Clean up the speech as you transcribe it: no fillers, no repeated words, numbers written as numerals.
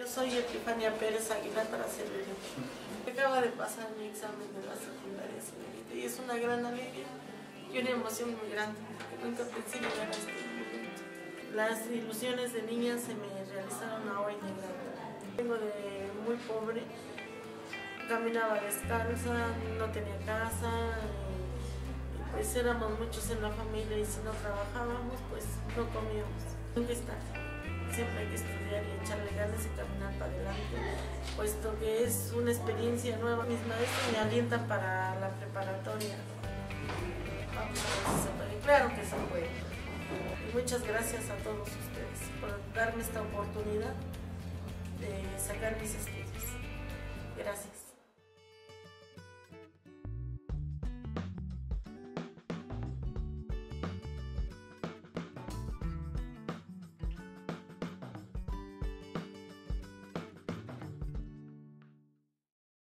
Yo soy Epifania Pérez Aguilar para servirle. Acaba de pasar mi examen de la secundaria, señorita, y es una gran alegría y una emoción muy grande, porque nunca pensé llegar a este momento. Las ilusiones de niña se me realizaron ahora y de grande. Vengo de muy pobre, caminaba descalza, no tenía casa, y pues éramos muchos en la familia y si no trabajábamos, pues no comíamos. Nunca es tarde. Siempre hay que estudiar y echarle ganas y caminar para adelante, puesto que es una experiencia nueva. Mis maestros me alientan para la preparatoria. Vamos a ver si se puede. Claro que se puede. Y muchas gracias a todos ustedes por darme esta oportunidad de sacar mis estudios.